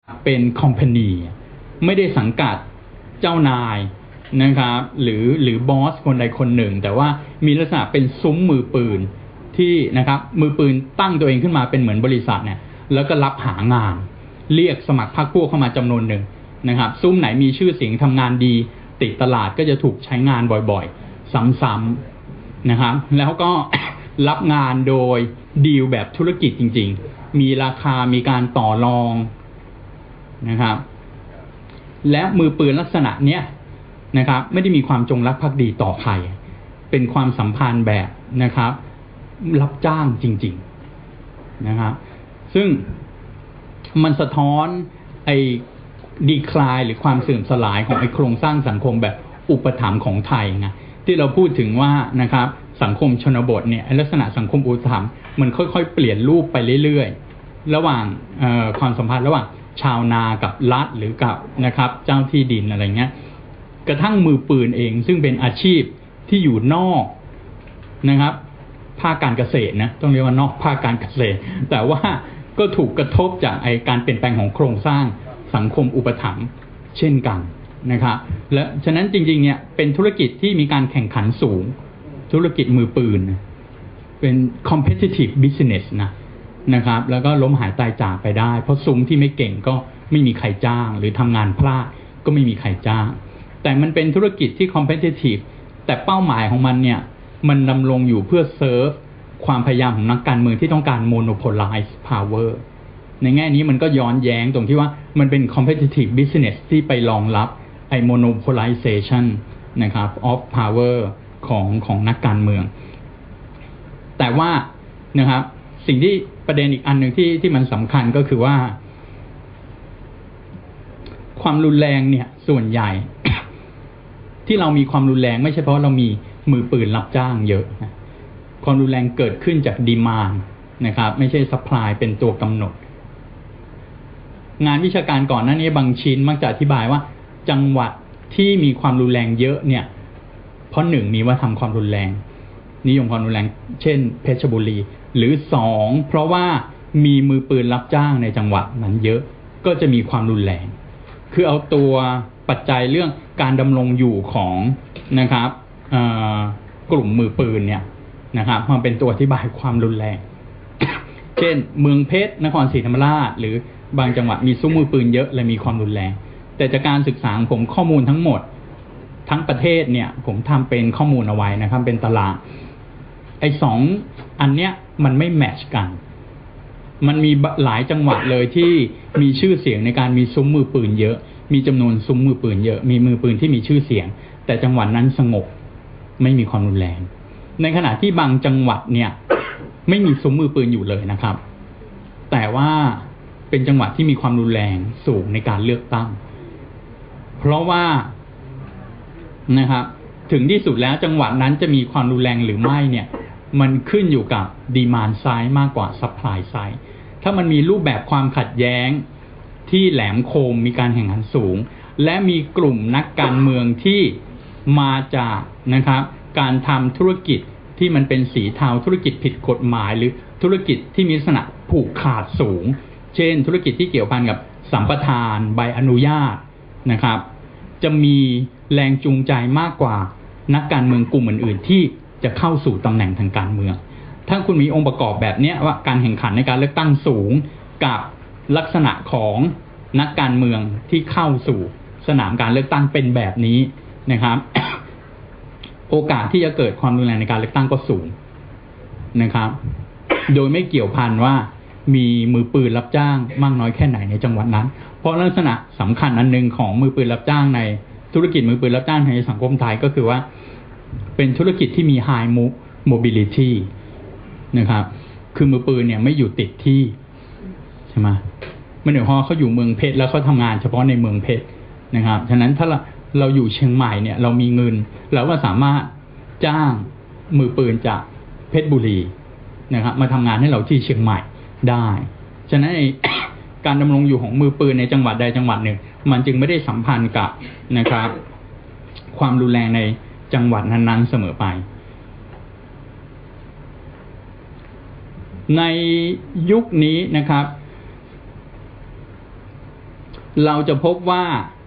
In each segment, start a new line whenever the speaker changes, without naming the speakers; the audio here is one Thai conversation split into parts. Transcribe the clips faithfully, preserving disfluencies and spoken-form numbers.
เป็นคอมพานีไม่ได้สังกัดเจ้านายนะครับหรือหรือบอสคนใดคนหนึ่งแต่ว่ามีลักษณะเป็นซุ้มมือปืนที่นะครับมือปืนตั้งตัวเองขึ้นมาเป็นเหมือนบริษัทเนี่ยแล้วก็รับหางานเรียกสมัครพรรคพวกเข้ามาจำนวนหนึ่งนะครับซุ้มไหนมีชื่อเสียงทำงานดีติดตลาดก็จะถูกใช้งานบ่อยๆซ้ำๆนะครับแล้วก็ รับงานโดยดีลแบบธุรกิจจริงๆมีราคามีการต่อรองนะครับและมือปืนลักษณะเนี้ยนะครับไม่ได้มีความจงรักภักดีต่อใครเป็นความสัมพันธ์แบบนะครับรับจ้างจริงๆนะครับซึ่งมันสะท้อนไอ้ดีคลายหรือความเสื่อมสลายของไอ้โครงสร้างสังคมแบบอุปถัมภ์ของไทยนะที่เราพูดถึงว่านะครับสังคมชนบทเนี่ยลักษณะสังคมอุปถัมภ์มันค่อยๆเปลี่ยนรูปไปเรื่อยๆระหว่างความสัมพันธ์ระหว่างชาวนากับรัฐหรือกับนะครับเจ้าที่ดินอะไรเงี้ยกระทั่งมือปืนเองซึ่งเป็นอาชีพที่อยู่นอกนะครับภาคการเกษตรนะต้องเรียกว่านอกภาคการเกษตรแต่ว่าก็ถูกกระทบจากไอการเปลี่ยนแปลงของโครงสร้างสังคมอุปถัมภ์เช่นกันนะครับและฉะนั้นจริงๆเนี่ยเป็นธุรกิจที่มีการแข่งขันสูงธุรกิจมือปืนเป็น competitive business นะนะครับแล้วก็ล้มหายตายจากไปได้เพราะซุ้มที่ไม่เก่งก็ไม่มีใครจ้างหรือทำงานพลาดก็ไม่มีใครจ้างแต่มันเป็นธุรกิจที่ competitive แต่เป้าหมายของมันเนี่ยมันดำรงอยู่เพื่อเซิร์ฟความพยายามของนักการเมืองที่ต้องการ monopolize power ในแง่นี้มันก็ย้อนแย้งตรงที่ว่ามันเป็น competitive business ที่ไปรองรับไอ้ monopolization นะครับ of power ของของนักการเมืองแต่ว่านะครับสิ่งที่ประเด็นอีกอันหนึ่งที่ที่มันสำคัญก็คือว่าความรุนแรงเนี่ยส่วนใหญ่ ที่เรามีความรุนแรงไม่ใช่เพราะเรามีมือปืนรับจ้างเยอะนะความรุนแรงเกิดขึ้นจากดีมานด์นะครับไม่ใช่ซัพพลายเป็นตัวกำหนดงานวิชาการก่อนหน้านี้บางชิ้นมักจะอธิบายว่าจังหวัดที่มีความรุนแรงเยอะเนี่ยเพราะหนึ่งมีวัฒนธรรมความรุนแรงนิยมความรุนแรงเช่นเพชรบุรีหรือสองเพราะว่ามีมือปืนรับจ้างในจังหวัดนั้นเยอะก็จะมีความรุนแรงคือเอาตัวปัจจัยเรื่องการดำรงอยู่ของนะครับกลุ่มมือปืนเนี่ยนะครับมาเป็นตัวอธิบายความรุนแรง เช่นเมืองเพชรนครศรีธรรมราชหรือบางจังหวัดมีซุ้มมือปืนเยอะและมีความรุนแรงแต่จากการศึกษาผมข้อมูลทั้งหมดทั้งประเทศเนี่ยผมทำเป็นข้อมูลเอาไว้นะครับเป็นตารางไอ้สองอันเนี้ยมันไม่แมทช์กันมันมีหลายจังหวัดเลยที่มีชื่อเสียงในการมีซุ้มมือปืนเยอะมีจำนวนซุ้มมือปืนเยอะมีมือปืนที่มีชื่อเสียงแต่จังหวัดนั้นสงบไม่มีความรุนแรงในขณะที่บางจังหวัดเนี่ยไม่มีซุ้มมือปืนอยู่เลยนะครับแต่ว่าเป็นจังหวัดที่มีความรุนแรงสูงในการเลือกตั้งเพราะว่านะครับถึงที่สุดแล้วจังหวัดนั้นจะมีความรุนแรงหรือไม่เนี่ยมันขึ้นอยู่กับ demand side มากกว่า supply side ถ้ามันมีรูปแบบความขัดแย้งที่แหลมคมมีการแข่งขันสูงและมีกลุ่มนักการเมืองที่มาจากนะครับการทำธุรกิจที่มันเป็นสีเทาธุรกิจผิดกฎหมายหรือธุรกิจที่มีลักษณะผูกขาดสูงเช่นธุรกิจที่เกี่ยวพันกับสัมปทานใบอนุญาตนะครับจะมีแรงจูงใจมากกว่านักการเมืองกลุ่มอื่นๆที่จะเข้าสู่ตำแหน่งทางการเมืองถ้าคุณมีองค์ประกอบแบบนี้ว่าการแข่งขันในการเลือกตั้งสูงกับลักษณะของนักการเมืองที่เข้าสู่สนามการเลือกตั้งเป็นแบบนี้นะครับ โอกาสที่จะเกิดความรุนแรงในการเลือกตั้งก็สูงนะครับโดยไม่เกี่ยวพันว่ามีมือปืนรับจ้างมากน้อยแค่ไหนในจังหวัดนั้นเพราะลักษณะสำคัญอันนึงของมือปืนรับจ้างในธุรกิจมือปืนรับจ้างในสังคมไทยก็คือว่าเป็นธุรกิจที่มี high mobility นะครับคือมือปืนเนี่ยไม่อยู่ติดที่ใช่ไหมไม่ได้เพราะเขาอยู่เมืองเพชรแล้วเขาทำงานเฉพาะในเมืองเพชรนะครับฉะนั้นถ้าเราเราอยู่เชียงใหม่เนี่ยเรามีเงินเราก็สามารถจ้างมือปืนจากเพชรบุรีนะครับมาทำงานให้เราที่เชียงใหม่ได้ฉะนั้น การดำรงอยู่ของมือปืนในจังหวัดใดจังหวัดหนึ่งมันจึงไม่ได้สัมพันธ์กับนะครับความรุนแรงในจังหวัดนั้นๆเสมอไปในยุคนี้นะครับเราจะพบว่า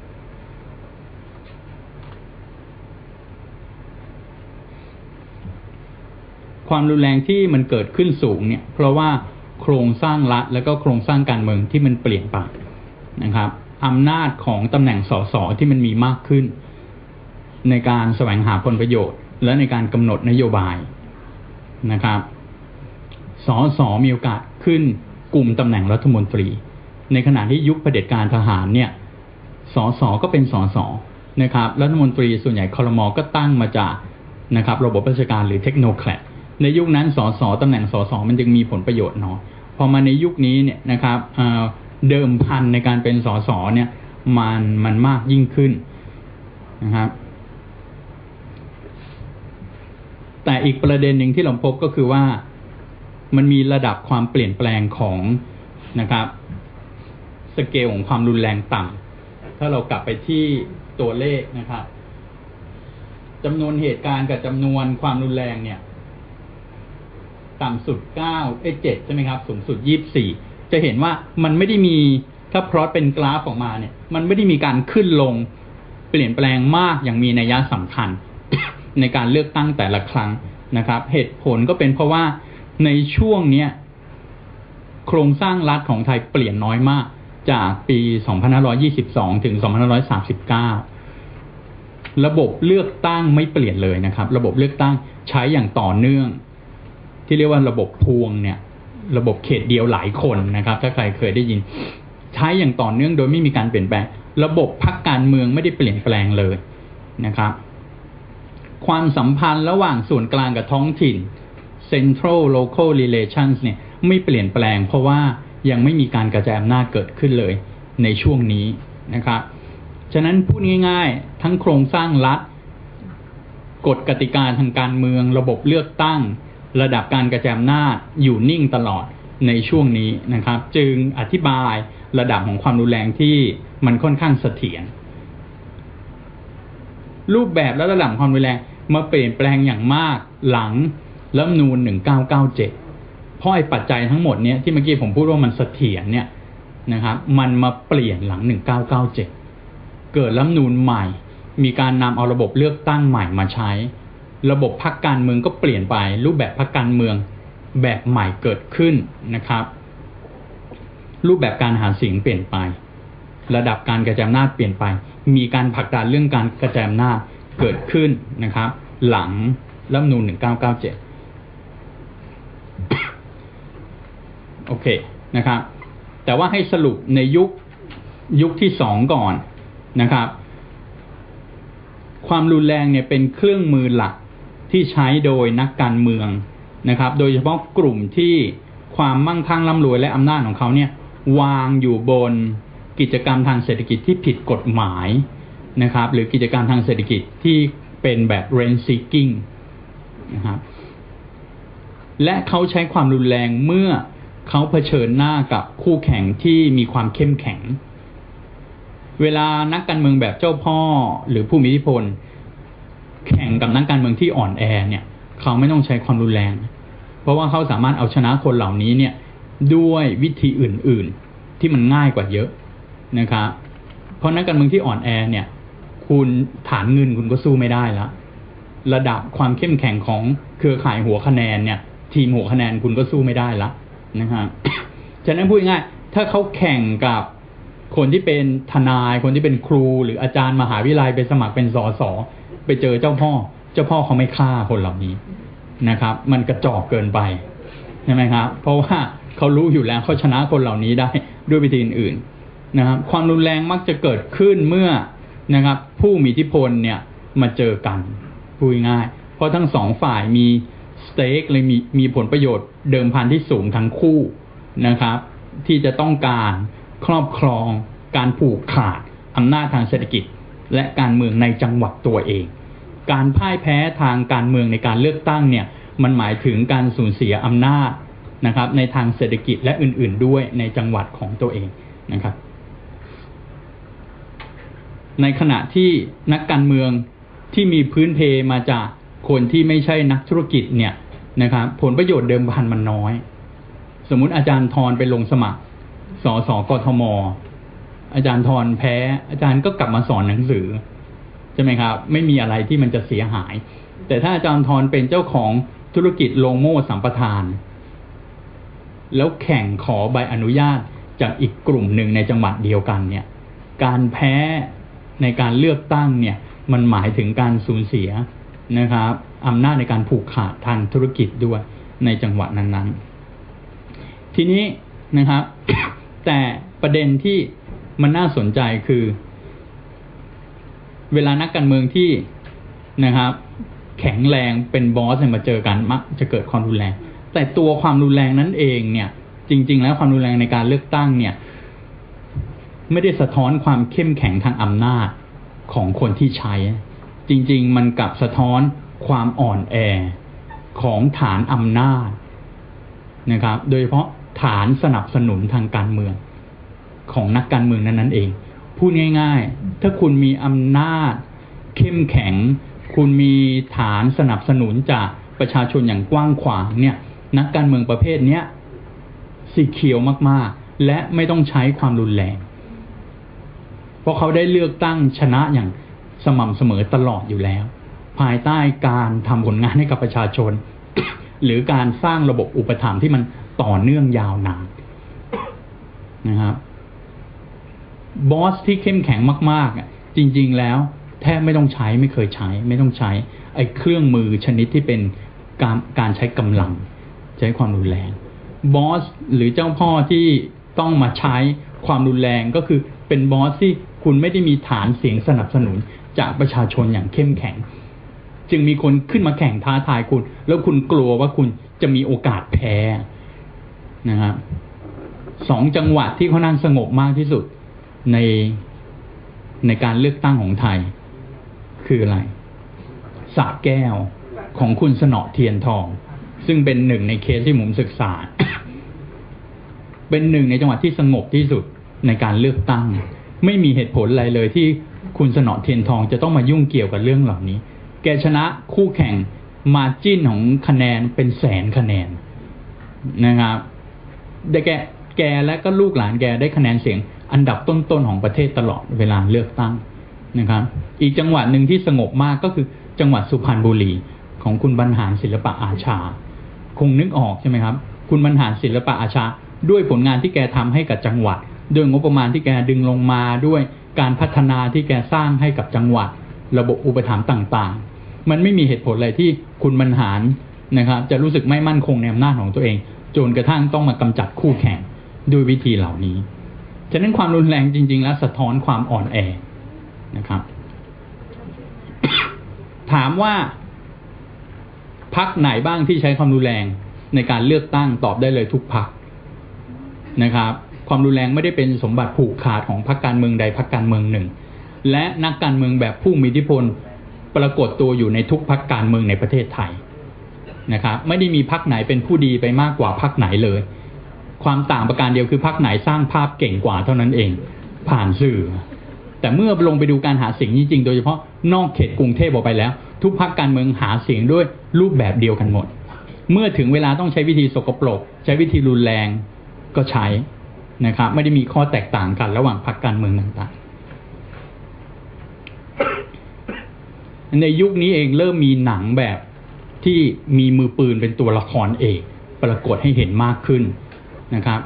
ความรุนแรงที่มันเกิดขึ้นสูงเนี่ยเพราะว่าโครงสร้างรัฐและก็โครงสร้างการเมืองที่มันเปลี่ยนไปนะครับอำนาจของตำแหน่งสสที่มันมีมากขึ้นในการแสวงหาผลประโยชน์และในการกำหนดนโยบายนะครับสสมีโอกาสขึ้นกลุ่มตำแหน่งรัฐมนตรีในขณะที่ยุคเผด็จการทหารเนี่ยสสก็เป็นสสนะครับรัฐมนตรีส่วนใหญ่ครม.ก็ตั้งมาจากนะครับระบบราชการหรือเทคโนแครตในยุคนั้นสสตำแหน่งสสมันจึงมีผลประโยชน์น้อยพอมาในยุคนี้เนี่ยนะครับเดิมพันในการเป็นสสเนี่ยมันมันมากยิ่งขึ้นนะครับแต่อีกประเด็นหนึ่งที่เราพบก็คือว่ามันมีระดับความเปลี่ยนแปลงของนะครับสเกลของความรุนแรงต่ำถ้าเรากลับไปที่ตัวเลขนะครับจำนวนเหตุการณ์กับจำนวนความรุนแรงเนี่ยต่ำสุดเก้าเอ้ยเจ็ดใช่ไหมครับสูงสุดยี่สิบสี่จะเห็นว่ามันไม่ได้มีถ้าพลอตเป็นกราฟออกมาเนี่ยมันไม่ได้มีการขึ้นลงเปลี่ยนแปลงมากอย่างมีนัยสำคัญ ในการเลือกตั้งแต่ละครั้งนะครับเหตุผลก็เป็นเพราะว่าในช่วงเนี้ยโครงสร้างรัฐของไทยเปลี่ยนน้อยมากจากปีสองพันห้าร้อยยี่สิบสองถึงสองพันห้าร้อยสามสิบเก้าระบบเลือกตั้งไม่เปลี่ยนเลยนะครับระบบเลือกตั้งใช้อย่างต่อเนื่องที่เรียกว่าระบบพวงเนี่ยระบบเขตเดียวหลายคนนะครับถ้าใครเคยได้ยินใช้อย่างต่อเนื่องโดยไม่มีการเปลี่ยนแปลงระบบพรรคการเมืองไม่ได้เปลี่ยนแปลงเลยนะครับความสัมพันธ์ระหว่างส่วนกลางกับท้องถิ่น Central Local Relations เนี่ยไม่เปลี่ยนแปลงเพราะว่ายังไม่มีการกระจายอำนาจเกิดขึ้นเลยในช่วงนี้นะครับฉะนั้นพูดง่ายๆทั้งโครงสร้างรัฐกฎกติกาทางการเมืองระบบเลือกตั้งระดับการกระจายอำนาจอยู่นิ่งตลอดในช่วงนี้นะครับจึงอธิบายระดับของความรุนแรงที่มันค่อนข้างเสถียรรูปแบบและระดับความรุนแรงมาเปลี่ยนแปลงอย่างมากหลังรัฐธรรมนูญหนึ่งเก้าเก้าเจ็ดเพราะไอ้ปัจจัยทั้งหมดเนี้ยที่เมื่อกี้ผมพูดว่ามันเสถียรเนี่ยนะครับมันมาเปลี่ยนหลังหนึ่งเก้าเก้าเจ็ดเกิดรัฐธรรมนูญใหม่มีการนำเอาระบบเลือกตั้งใหม่มาใช้ระบบพรรคการเมืองก็เปลี่ยนไปรูปแบบพรรคการเมืองแบบใหม่เกิดขึ้นนะครับรูปแบบการหาเสียงเปลี่ยนไประดับการกระจายอำนาจเปลี่ยนไปมีการผลักดันเรื่องการกระจายอำนาจเกิดขึ้นนะครับหลังรัฐธรรมนูญหนึ่งเก้าเก้าเจ็ดโอเคนะครับแต่ว่าให้สรุปในยุคยุคที่สองก่อนนะครับความรุนแรงเนี่ยเป็นเครื่องมือหลักที่ใช้โดยนักการเมืองนะครับโดยเฉพาะกลุ่มที่ความมั่งคั่งร่ำรวยและอำนาจของเขาเนี่ยวางอยู่บนกิจกรรมทางเศรษฐกิจที่ผิดกฎหมายนะครับหรือกิจกรรมทางเศรษฐกิจที่เป็นแบบ rent seeking นะครับและเขาใช้ความรุนแรงเมื่อเขาเผชิญหน้ากับคู่แข่งที่มีความเข้มแข็งเวลานักการเมืองแบบเจ้าพ่อหรือผู้มีอิทธิพลแข่งกับนักการเมืองที่อ่อนแอเนี่ยเขาไม่ต้องใช้ความรุนแรงเพราะว่าเขาสามารถเอาชนะคนเหล่านี้เนี่ยด้วยวิธีอื่นๆที่มันง่ายกว่าเยอะนะครับเพราะนักการเมืองที่อ่อนแอเนี่ยคุณฐานเงินคุณก็สู้ไม่ได้ละระดับความเข้มแข็งของเครือข่ายหัวคะแนนเนี่ยทีมหัวคะแนนคุณก็สู้ไม่ได้ละนะครับ ฉะนั้นพูดง่ายถ้าเขาแข่งกับคนที่เป็นทนายคนที่เป็นครูหรืออาจารย์มหาวิทยาลัยไปสมัครเป็นสสไปเจอเจ้าพ่อเจ้าพ่อเขาไม่ฆ่าคนเหล่านี้นะครับมันกระจอกเกินไปใช่ไหมครับเพราะว่าเขารู้อยู่แล้วเขาชนะคนเหล่านี้ได้ด้วยวิธีอื่นๆนะครับความรุนแรงมักจะเกิดขึ้นเมื่อนะครับผู้มีอิทธิพลเนี่ยมาเจอกันพูดง่ายเพราะทั้งสองฝ่ายมีสเต็กเลยมีมีผลประโยชน์เดิมพันที่สูงทั้งคู่นะครับที่จะต้องการครอบครองการผูกขาดอำนาจทางเศรษฐกิจและการเมืองในจังหวัดตัวเองการพ่ายแพ้ทางการเมืองในการเลือกตั้งเนี่ยมันหมายถึงการสูญเสียอำนาจนะครับในทางเศรษฐกิจและอื่นๆด้วยในจังหวัดของตัวเองนะครับในขณะที่นักการเมืองที่มีพื้นเพมาจากคนที่ไม่ใช่นักธุรกิจเนี่ยนะครับผลประโยชน์เดิมพันมันน้อยสมมุติอาจารย์ธรไปลงสมัครสสกทมอาจารย์ทรแพ้อาจารย์ก็กลับมาสอนหนังสือใช่ไหมครับไม่มีอะไรที่มันจะเสียหายแต่ถ้าอาจารย์ทรเป็นเจ้าของธุรกิจโรงโม่สัมปทานแล้วแข่งขอใบอนุญาตจากอีกกลุ่มหนึ่งในจังหวัดเดียวกันเนี่ยการแพ้ในการเลือกตั้งเนี่ยมันหมายถึงการสูญเสียนะครับอำนาจในการผูกขาดทางธุรกิจด้วยในจังหวัดนั้นๆทีนี้นะครับ แต่ประเด็นที่มันน่าสนใจคือเวลานักการเมืองที่นะครับแข็งแรงเป็นบอสมาเจอกันมักจะเกิดความรุนแรงแต่ตัวความรุนแรงนั้นเองเนี่ยจริงๆแล้วความรุนแรงในการเลือกตั้งเนี่ยไม่ได้สะท้อนความเข้มแข็งทางอำนาจของคนที่ใช้จริงๆมันกลับสะท้อนความอ่อนแอของฐานอำนาจนะครับโดยเฉพาะฐานสนับสนุนทางการเมืองของนักการเมืองนั้นนั่นเองพูดง่ายๆถ้าคุณมีอำนาจเข้มแข็งคุณมีฐานสนับสนุนจากประชาชนอย่างกว้างขวางเนี่ยนักการเมืองประเภทเนี้ยสีเขียวมากๆและไม่ต้องใช้ความรุนแรงเพราะเขาได้เลือกตั้งชนะอย่างสม่ำเสมอตลอดอยู่แล้วภายใต้การทำผลงานให้กับประชาชน หรือการสร้างระบบอุปถัมภ์ที่มันต่อเนื่องยาวนานนะครับบอสที่เข้มแข็งมากๆจริงๆแล้วแทบไม่ต้องใช้ไม่เคยใช้ไม่ต้องใช้ไอ้เครื่องมือชนิดที่เป็นการการใช้กำลังใช้ความรุนแรงบอสหรือเจ้าพ่อที่ต้องมาใช้ความรุนแรงก็คือเป็นบอสที่คุณไม่ได้มีฐานเสียงสนับสนุนจากประชาชนอย่างเข้มแข็งจึงมีคนขึ้นมาแข่งท้าทายคุณแล้วคุณกลัวว่าคุณจะมีโอกาสแพ้นะครับสองจังหวัดที่ค่อนข้างสงบมากที่สุดในในการเลือกตั้งของไทยคืออะไรสระแก้วของคุณสนอเทียนทองซึ่งเป็นหนึ่งในเคสที่ผมศึกษา เป็นหนึ่งในจังหวัดที่สงบที่สุดในการเลือกตั้งไม่มีเหตุผลอะไรเลยที่คุณสนอเทียนทองจะต้องมายุ่งเกี่ยวกับเรื่องเหล่านี้แกชนะคู่แข่งมาจิ้นของคะแนนเป็นแสนคะแนนนะครับแต่แกแกและก็ลูกหลานแกได้คะแนนเสียงอันดับต้นๆของประเทศตลอดเวลาเลือกตั้งนะครับอีกจังหวัดหนึ่งที่สงบมากก็คือจังหวัดสุพรรณบุรีของคุณบรรหารศิลปะอาชาคงนึกออกใช่ไหมครับคุณบรรหารศิลปะอาชาด้วยผลงานที่แกทำให้กับจังหวัดด้วยงบประมาณที่แกดึงลงมาด้วยการพัฒนาที่แกสร้างให้กับจังหวัดระบบอุปถัมภ์ต่างๆมันไม่มีเหตุผลอะไรที่คุณบรรหารนะครับจะรู้สึกไม่มั่นคงในอำนาจของตัวเองจนกระทั่งต้องมากำจัดคู่แข่งด้วยวิธีเหล่านี้ฉะนั้นความรุนแรงจริงๆแล้วสะท้อนความอ่อนแอนะครับ ถามว่าพรรคไหนบ้างที่ใช้ความรุนแรงในการเลือกตั้งตอบได้เลยทุกพรรคนะครับความรุนแรงไม่ได้เป็นสมบัติผูกขาดของพรรคการเมืองใดพรรคการเมืองหนึ่งและนักการเมืองแบบผู้มีอิทธิพลปรากฏตัวอยู่ในทุกพรรคการเมืองในประเทศไทยนะครับไม่ได้มีพรรคไหนเป็นผู้ดีไปมากกว่าพรรคไหนเลยความต่างประการเดียวคือพรรคไหนสร้างภาพเก่งกว่าเท่านั้นเองผ่านสื่อแต่เมื่อลงไปดูการหาเสียงจริงๆโดยเฉพาะนอกเขตกรุงเทพออกไปแล้วทุกพรรคการเมืองหาเสียงด้วยรูปแบบเดียวกันหมดเมื่อถึงเวลาต้องใช้วิธีสกปรกใช้วิธีรุนแรงก็ใช้นะครับไม่ได้มีข้อแตกต่างกันระหว่างพรรคการเมืองต่างๆในยุคนี้เองเริ่มมีหนังแบบที่มีมือปืนเป็นตัวละครเอกปรากฏให้เห็นมากขึ้นนะครับ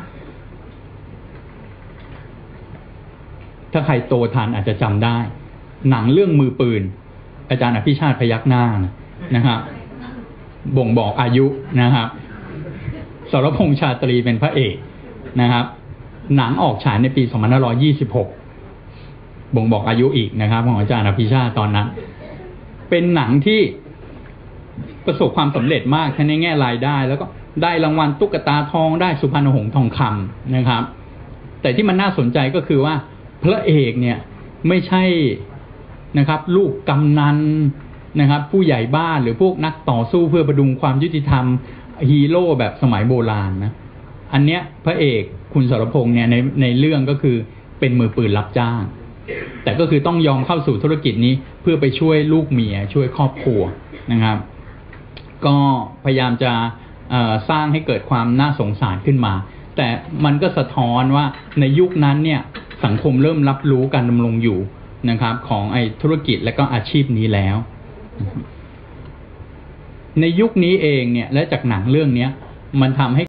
ถ้าใครโตทันอาจจะจำได้หนังเรื่องมือปืนอาจารย์อภิชาติพยักหน้านะครับบ่งบอกอายุนะครับสรพงษ์ชาตรีเป็นพระเอกนะครับหนังออกฉายในปีสองพันห้าร้อยยี่สิบหกบ่งบอกอายุอีกนะครับของอาจารย์อภิชาติตอนนั้นเป็นหนังที่ประสบความสำเร็จมากทั้งในแง่รายได้แล้วก็ได้รางวัลตุ๊กตาทองได้สุพรรณหงส์ทองคำนะครับแต่ที่มันน่าสนใจก็คือว่าพระเอกเนี่ยไม่ใช่นะครับลูกกำนันนะครับผู้ใหญ่บ้านหรือพวกนักต่อสู้เพื่อประดุงความยุติธรรมฮีโร่แบบสมัยโบราณนะอันเนี้ยพระเอกคุณสรพงษ์เนี่ยในในเรื่องก็คือเป็นมือปืนรับจ้างแต่ก็คือต้องยอมเข้าสู่ธุรกิจนี้เพื่อไปช่วยลูกเมียช่วยครอบครัวนะครับก็พยายามจะสร้างให้เกิดความน่าสงสารขึ้นมาแต่มันก็สะท้อนว่าในยุคนั้นเนี่ยสสังคมเริ่มรับรู้การดำรงอยู่นะครับ ของไอ้ธุรกิจและก็อาชีพนี้แล้ว ในยุคนี้เองเนี่ยและจากหนังเรื่องนี้มันทำให้